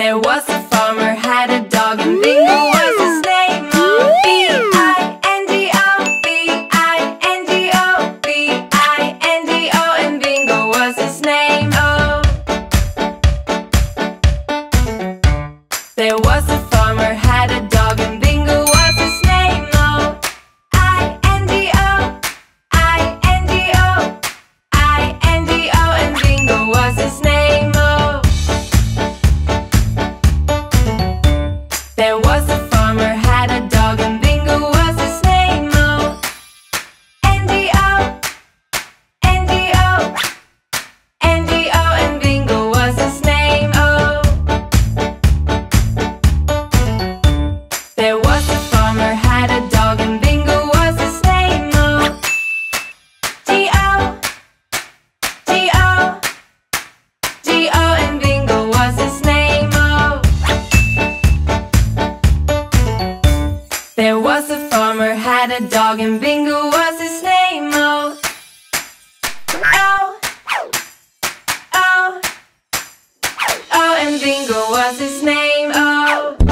There was a farmer, had a dog, and Bingo was his name. Oh, B-I-N-G-O, B-I-N-G-O, B-I-N-G-O, and Bingo was his name. Oh. There was a farmer, had a dog, and Bingo was his name. Oh, I-N-G-O, I-N-G-O, I-N-G-O, and Bingo was his name. Oh. There was a farmer, had a dog, and Bingo was his name. Oh, N-G-O, N-G-O, N-G-O, and Bingo was his name. Oh. There was a farmer, had a dog, and Bingo was his name. Oh, G-O, G-O, G-O, and Bingo was his name. Oh. There was a farmer, had a dog, and Bingo was his name. Oh, oh, oh, oh, and Bingo was his name. Oh.